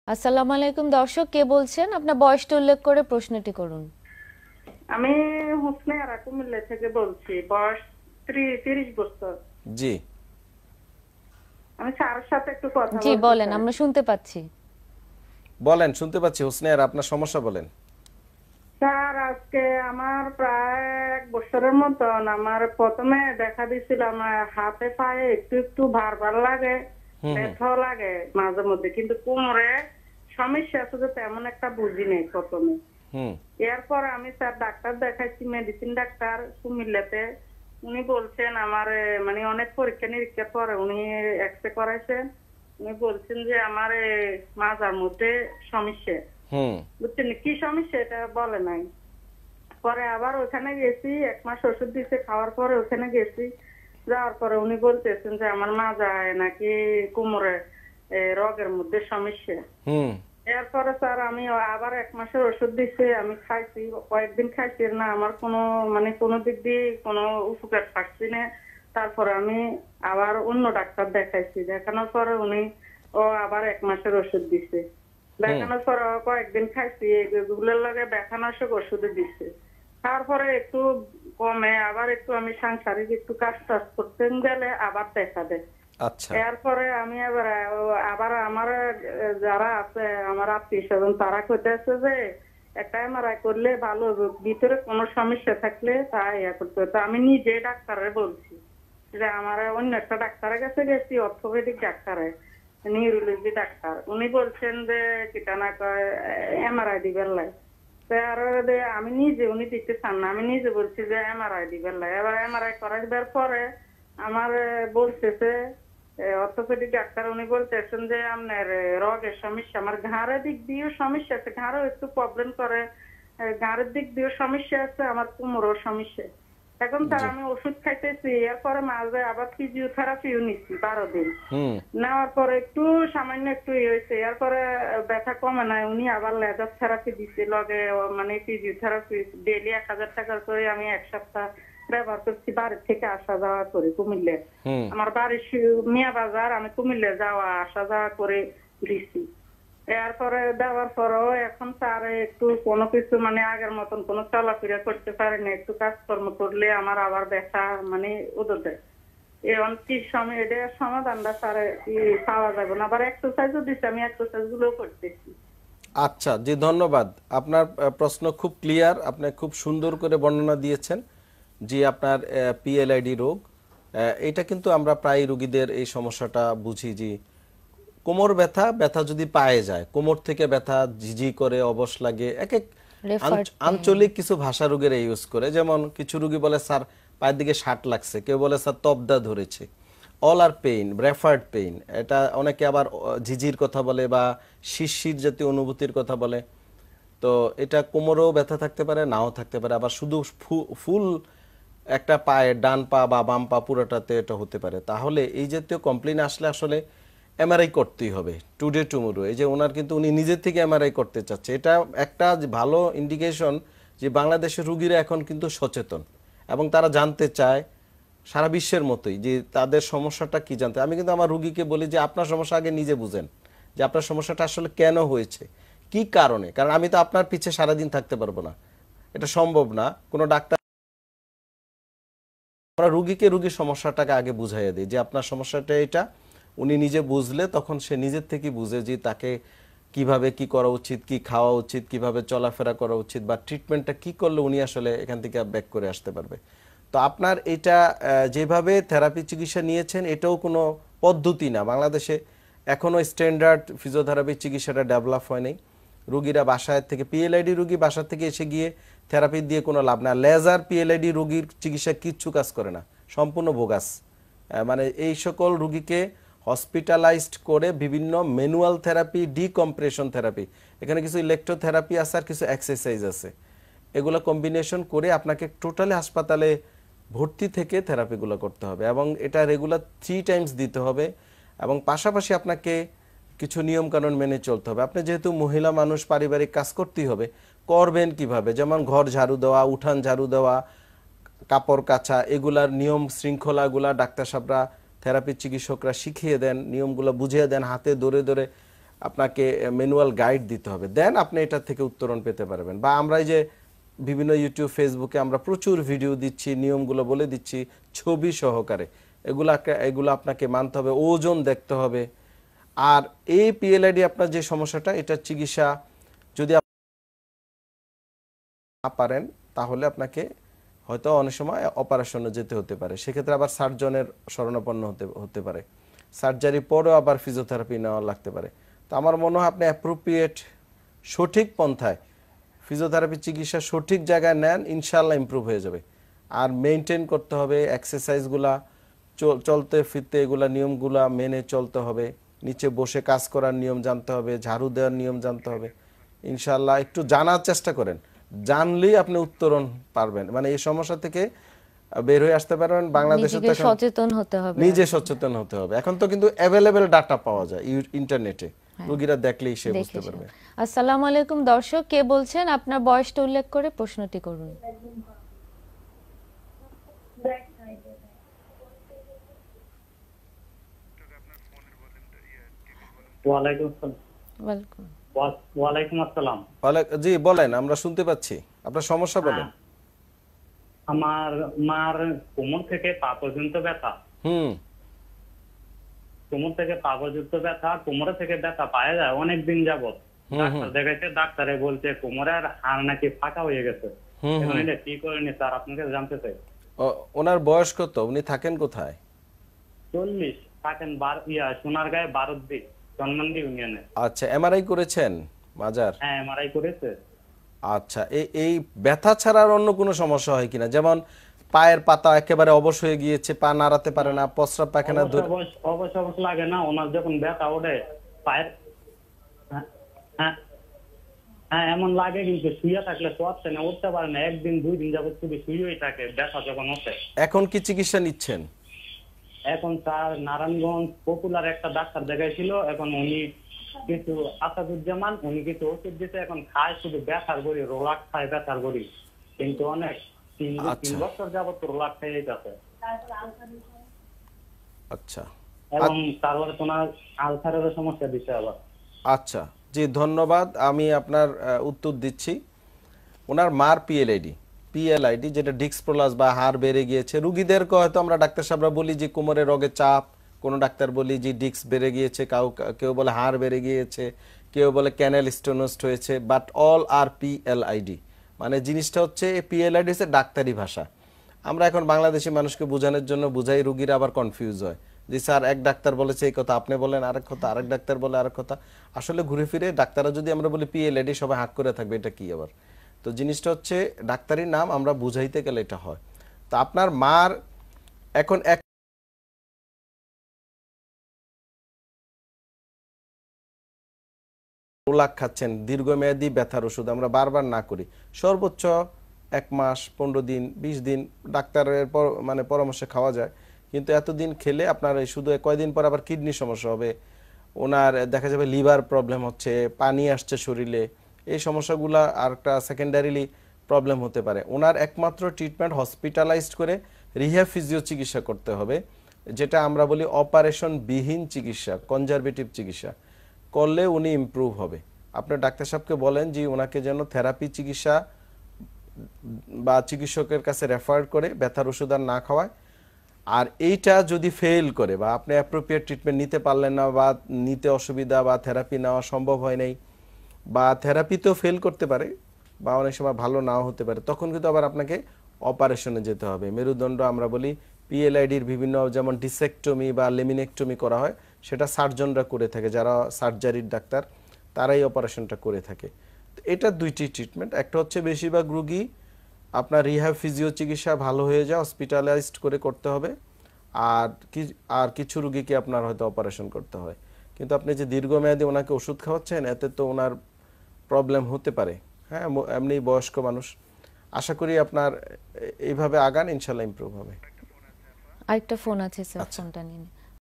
আসসালামু আলাইকুম দর্শক, কে বলছেন? আপনার বয়সটা উল্লেখ করে প্রশ্নটি করুন। আমি হোসনে আরা কুমিল্লা থেকে বলছি। বয়স 30 বছর। জি আমি স্যারের সাথে একটু কথা জি বলতে বলেন, চাই। আমরা শুনতে পাচ্ছি। বলেন, শুনতে পাচ্ছি হোসনে, আপনার সমস্যা বলেন। স্যার, আজকে আমার প্রায় 1 বছরের মতন আমার প্রথমে দেখা দিছিল আমার হাতে পায়ে একটু একটু ভার ভার লাগে, ব্যথাও লাগে মাঝে মধ্যে, কিন্তু কোমরে সমস্যা আছে যে তেমন একটা বুঝি নেই প্রথমে। হুম এরপর আমি স্যার ডাক্তার দেখাইছি, মেডিসিন ডাক্তার কুমিল্লাতে। উনি বলছেন আমার মানে অনেক পরীক্ষা নিরীক্ষার পরে উনি এক্সরে করাইছেন। উনি বলছেন যে আমার মাজার মধ্যে সমস্যা। হুম বুঝছেন কি সমস্যা এটা বলে নাই। পরে আবার ওখানে গেছি, 1 মাস ওষুধ দিতে, খাওয়ার পরে ওখানে গেছি। যাওয়ার পরে উনি বলতেছেন যে আমার মাজায় নাকি কোমরে রগের মধ্যে সমস্যা। হুম এরপরে স্যার আমি আবার 1 মাসের ওষুধ দিচ্ছে, আমি খাইছি, কয়েকদিন খাইছি না, আমার কোনো মানে কোনো দিক দিয়ে কোনো উপকার পাচ্ছি না। তারপরে আমি আবার অন্য ডাক্তার দেখাইছি, দেখানোর পরে উনি আবার 1 মাসের ওষুধ দিছে। দেখানোর পরে কয়েকদিন খাইছি, এগুলোর লগে ব্যথানাশক ওষুধ দিচ্ছে। তারপরে একটু কমে, আবার একটু আমি সাংসারিক একটু কাজ টাজ করতে গেলে আবার দেখা দেয়। আচ্ছা এরপরে আমি আবার আমার যারা আছে আমার আত্মীয় স্বজন তারা কইতেছে যে একটা এমআরআই করলে ভালো হবে, ভিতরে কোনো সমস্যা থাকলে তা ইয়া করতে হবে। তো আমি নিজে ডাক্তারে বলছি যে আমার অন্য একটা ডাক্তারের কাছে গেছি, অর্থোপেডিক ডাক্তারে, নিউরোলজি ডাক্তার। উনি বলছেন যে কিটা না কয় এমআরআই দিবার লাই। আর আমি নিজে, উনি দিতে চান না, আমি নিজে বলছি যে এমআরআই দিবার লাই। এবার এমআরআই করাইবার পরে আমার বলতেছে অর্থোপেডিক ডাক্তার, উনি বলতেছেন যে আপনার রগের সমস্যা, আমার ঘাড়ের দিক দিয়েও সমস্যা আছে, ঘাড়ও একটু প্রবলেম করে, ঘাড়ের দিক দিয়েও সমস্যা আছে, আমার কোমরেও সমস্যা। এখন স্যার জি আমি ওষুধ খাইতেছি, এরপরে মাঝে আবার ফিজিওথেরাপিও নিচ্ছি 12 দিন। হুম নেওয়ার পরে একটু সামান্য একটু হয়েছে, এরপরে ব্যথা কমে নাই, উনি আবার লেজার থেরাপি দিচ্ছে লগে, মানে ফিজিওথেরাপি ডেইলি 1000 টাকা করে আমি 1 সপ্তাহ ব্যবহার করছি। বাড়ির থেকে আসা যাওয়া করি কুমিল্লা, হুম আমার বাড়ি মিয়া বাজার, আমি কুমিল্লা যাওয়া আসা যাওয়া করে দিছি। এরপরে দেওয়ার পরও এখন তার একটু কোনো কিছু মানে আগের মতন কোনো চলাফেরা করতে পারে না, একটু কাজকর্ম করলে আমার আবার ব্যথা মানে উদর দেয়। এখন কি সময় এটা সমাধানটা স্যার কি পাওয়া যাবে না? আবার এক্সারসাইজও দিচ্ছে, আমি এক্সারসাইজ গুলো করতেছি। আচ্ছা, জি ধন্যবাদ। আপনার প্রশ্ন খুব ক্লিয়ার, আপনি খুব সুন্দর করে বর্ণনা দিয়েছেন। জি, আপনার পিএলআইডি রোগ, এটা কিন্তু আমরা প্রায় রোগীদের এই সমস্যাটা বুঝি। জি, কোমর ব্যথা, ব্যথা যদি পায়ে যায়, কোমর থেকে ব্যথা ঝিঝি করে, অবশ লাগে, এক এক রেফার্ড পেইন। আঞ্চলিক কিছু ভাষা রোগীরা ইউজ করে। যেমন কিছু রোগী বলে স্যার পায়ের দিকে ষাট লাগছে, কেউ বলে স্যার তবদা ধরেছে। All are pain, referred pain, এটা অনেকে আবার ঝিঝির কথা বলে বা শিরশির জাতীয় অনুভূতির কথা বলে। তো এটা কোমরেও ব্যথা থাকতে পারে, নাও থাকতে পারে, আবার শুধু ফুল একটা পায়ে, ডান পা বা বাম পা পুরোটাতে এটা হতে পারে। তাহলে এই জাতীয় কমপ্লেন আসলে আসলে এমআরআই করতেই হবে টুডে টুমোরো। এই যে ওনার কিন্তু উনি নিজের থেকে এমআরআই করতে চাচ্ছে, এটা একটা ভালো ইন্ডিকেশন যে বাংলাদেশের রুগীরা এখন কিন্তু সচেতন এবং তারা জানতে চায় সারা বিশ্বের মতোই যে তাদের সমস্যাটা কি জানতে। আমি কিন্তু আমার রুগীকে বলি যে আপনার সমস্যা আগে নিজে বুঝেন, যে আপনার সমস্যাটা আসলে কেন হয়েছে, কি কারণে। কারণ আমি তো আপনার পিছে সারাদিন থাকতে পারবো না, এটা সম্ভব না। কোনো ডাক্তার, আমরা রুগীকে রুগীর সমস্যাটাকে আগে বুঝাইয়া দিই যে আপনার সমস্যাটা এটা। উনি নিজে বুঝলে তখন সে নিজের থেকে বুঝে যে তাকে কিভাবে কি করা উচিত, কি খাওয়া উচিত, কিভাবে চলাফেরা করা উচিত, বা ট্রিটমেন্টটা কি করলে উনি আসলে এখান থেকে ব্যাক করে আসতে পারবে। তো আপনার এটা যেভাবে থেরাপি চিকিৎসা নিয়েছেন, এটাও কোনো পদ্ধতি না। বাংলাদেশে এখনও স্ট্যান্ডার্ড ফিজিওথেরাপি চিকিৎসাটা ডেভেলপ হয়নি। রুগীরা বাসায় থেকে, পিএলআইডি রুগী বাসা থেকে এসে গিয়ে থেরাপি দিয়ে কোনো লাভ না। লেজার পিএলআইডি রুগীর চিকিৎসা কিচ্ছু কাজ করে না, সম্পূর্ণ বোগাস। মানে এই সকল রুগীকে হসপিটালাইজড করে বিভিন্ন ম্যানুয়াল থেরাপি, ডিকম্প্রেশন থেরাপি, এখানে কিছু ইলেকট্রোথেরাপি আছে আর কিছু এক্সারসাইজ আছে, এগুলো কম্বিনেশন করে আপনাকে টোটালি হাসপাতালে ভর্তি থেকে থেরাপিগুলো করতে হবে এবং এটা রেগুলার 3 টাইমস দিতে হবে। এবং পাশাপাশি আপনাকে কিছু নিয়মকানুন মেনে চলতে হবে। আপনি যেহেতু মহিলা মানুষ, পারিবারিক কাজ করতেই হবে, করবেন কিভাবে, যেমন ঘর ঝাড়ু দেওয়া, উঠান ঝাড়ু দেওয়া, কাপড় কাচা, এগুলার নিয়ম শৃঙ্খলাগুলা ডাক্তার সাহেবরা, থেরাপি চিকিৎসকরা শিখিয়ে দেন, নিয়মগুলো বুঝিয়ে দেন, হাতে ধরে ধরে আপনাকে ম্যানুয়াল গাইড দিতে হবে, দেন আপনি এটা থেকে উত্তরণ পেতে পারবেন। বা আমরা এই যে বিভিন্ন ইউটিউব ফেসবুকে আমরা প্রচুর ভিডিও দিচ্ছি, নিয়মগুলো বলে দিচ্ছি ছবি সহকারে, এগুলো আপনাকে মানতে হবে, ওজন দেখতে হবে। আর এই পিএলআইডি আপনার যে সমস্যাটা, এটা চিকিৎসা যদি না পারেন তাহলে আপনাকে হয়তো অনেক সময় অপারেশনে যেতে হতে পারে, সেক্ষেত্রে আবার সার্জনের শরণাপন্ন হতে পারে, সার্জারি পরেও আবার ফিজিওথেরাপি নেওয়া লাগতে পারে। তো আমার মনে হয় আপনি অ্যাপ্রোপ্রিয়েট সঠিক পন্থায় ফিজিওথেরাপি চিকিৎসা সঠিক জায়গায় নেন, ইনশাল্লাহ ইমপ্রুভ হয়ে যাবে। আর মেনটেন করতে হবে এক্সারসাইজগুলা, চলতে ফিরতে এগুলা নিয়মগুলা মেনে চলতে হবে, নিচে বসে কাজ করার নিয়ম জানতে হবে, ঝাড়ু দেওয়ার নিয়ম জানতে হবে। ইনশাল্লাহ একটু জানার চেষ্টা করেন, জানলেই আপনি উত্তরণ পারবেন, মানে এই সমস্যা থেকে বের হয়ে আসতে পারবেন। বাংলাদেশে তো সচেতন হতে হবে, নিজে সচেতন হতে হবে। এখন তো কিন্তু অ্যাভেলেবেল ডাটা পাওয়া যায় ইন্টারনেটে, রোগীরা দেখলেই সে বুঝতে পারবে। আসসালামু আলাইকুম দর্শক, কে বলছেন? আপনার বয়সটা উল্লেখ করে প্রশ্নটি করুন। ওয়ালাইকুম আসসালাম। জি বলেন, আমরা শুনতে পাচ্ছি, আপনার সমস্যা বলেন। আমার মার কোমর থেকে পা পর্যন্ত ব্যথা। কোমর থেকে পা পর্যন্ত ব্যথা, কোমরে থেকে ব্যথা পাওয়া যায় অনেক দিন যাবত। ডাক্তার দেখাইছে, ডাক্তারে বলছে কোমরের হাড় নাকি ফাঁকা হয়ে গেছে। এখন এটা কি করেনি স্যার, আপনাকে জানতে চাই। ওনার বয়স কত? উনি থাকেন কোথায়? 40। থাকেন সোনারগাঁয়ে বারদ্দি, জন্মান্দি ইউনিয়নে। আচ্ছা, এমআরআই করেছেন মাজার? হ্যাঁ, এমআরআই করেছে। আচ্ছা, এই ব্যথা ছাড়া আর অন্য কোনো সমস্যা হয় কিনা? যেমন পায়ের পাতা একেবারে অবশ হয়ে গিয়েছে, পা নাড়াতে পারে না, প্রস্রাব পায়খানা অবশ লাগে না ওনার, যখন ব্যথা ওঠে পায়ের, হ্যাঁ এমন লাগে, কিন্তু শুয়ে থাকলে চলছে না, উঠতে পারে না, একদিন 2 দিন যাবত শুধু শুয়েই থাকে ব্যথা যখন ওঠে। এখন কি চিকিৎসা নিচ্ছেন? এখন স্যার নারায়ণগঞ্জ পপুলার একটা ডাক্তার দেখাইছিল, এখন উনি কিছু আসাদুজ্জামান, উনি কিছু ওষুধ দিতে, এখন খায় শুধু ব্যথার বড়ি, রোলাক খায় ব্যথার বড়ি, কিন্তু অনেক 3 বছর যাবত রোলাক খাই যাচ্ছে। আচ্ছা, এবং তারপরে তোমার আলসারের সমস্যা দিচ্ছে আবার। আচ্ছা জি, ধন্যবাদ, আমি আপনার উত্তর দিচ্ছি। ওনার মার পিএলআইডি যেটা ডিস্ক প্রলাপস বা হাড় বেড়ে গিয়েছে, রুগীদেরকে হয়তো আমরা ডাক্তার সাহেবরা বলি যে কোমরের রগে চাপ, কোনো ডাক্তার বলি যে ডিস্ক বেড়ে গিয়েছে, কেউ বলে হাড় বেড়ে গিয়েছে, কেউ বলে ক্যানেল স্টোনোস্ট হয়েছে, বাট অল আর পিএলআইডি। মানে জিনিসটা হচ্ছে পিএলআইডি হচ্ছে ডাক্তারি ভাষা। আমরা এখন বাংলাদেশি মানুষকে বোঝানোর জন্য বুঝাই, রুগীরা আবার কনফিউজ হয় যে স্যার এক ডাক্তার বলেছে এই কথা, আপনি বলেন আরেক কথা, আরেক ডাক্তার বলে আরেক কথা। আসলে ঘুরে ফিরে ডাক্তাররা যদি আমরা বলি পিএলআইডি, সবাই হাঁক করে থাকবে এটা কি আবার। তো জিনিসটা হচ্ছে ডাক্তারি নাম, আমরা বুঝাইতে গেলে এটা হয়। তো আপনার মার এখন লাখ খাচ্ছেন দীর্ঘমেয়াদী ব্যথার ওষুধ, আমরা বারবার না করি, সর্বোচ্চ 1 মাস 15 দিন 20 দিন ডাক্তারের মানে পরামর্শে খাওয়া যায়। কিন্তু এতদিন খেলে আপনার শুধু কয়দিন পর আবার কিডনি সমস্যা হবে, ওনার দেখা যাবে লিভার প্রবলেম হচ্ছে, পানি আসছে শরীরে, এই সমস্যাগুলো আর একটা সেকেন্ডারিলি প্রবলেম হতে পারে। ওনার একমাত্র ট্রিটমেন্ট হসপিটালাইজড করে রিহ্যাব ফিজিও চিকিৎসা করতে হবে, যেটা আমরা বলি অপারেশন বিহীন চিকিৎসা, কনজারভেটিভ চিকিৎসা করলে উনি ইমপ্রুভ হবে। আপনার ডাক্তার সাহেবকে বলেন যে ওনাকে যেন থেরাপি চিকিৎসা বা চিকিৎসকের কাছে রেফার করে ব্যথার ওষুধ আর না খাওয়ায়। আর এইটা যদি ফেল করে বা আপনি অ্যাপ্রোপ্রিয়েট ট্রিটমেন্ট নিতে পারলেন না, বা নিতে অসুবিধা, বা থেরাপি নেওয়া সম্ভব হয় নাই, বা থেরাপিতেও ফেল করতে পারে, বা অনেক সময় ভালো নাও হতে পারে, তখন কিন্তু আবার আপনাকে অপারেশনে যেতে হবে। মেরুদণ্ড আমরা বলি পিএলআইডির বিভিন্ন, যেমন ডিসেক্টমি বা লেমিনেক্টমি করা হয়, সেটা সার্জনরা করে থাকে, যারা সার্জারির ডাক্তার তারাই অপারেশনটা করে থাকে। তো এটা 2টি ট্রিটমেন্ট, একটা হচ্ছে বেশিরভাগ রুগী আপনার রিহ্যাব ফিজিও চিকিৎসা ভালো হয়ে যায়, হসপিটালাইজড করে করতে হবে, আর কিছু রুগীকে আপনার হয়তো অপারেশন করতে হয়। কিন্তু আপনি যে দীর্ঘমেয়াদী ওনাকে ওষুধ খাওয়াচ্ছেন, এতে তো ওনার প্রবলেম হতে পারে। হ্যাঁ, এমনি বয়স্ক মানুষ, আশা করি আপনার এইভাবে আগান, ইনশাল্লাহ ইমপ্রুভ হবে। আরেকটা ফোন আছে স্যার, ফোনটা নিন।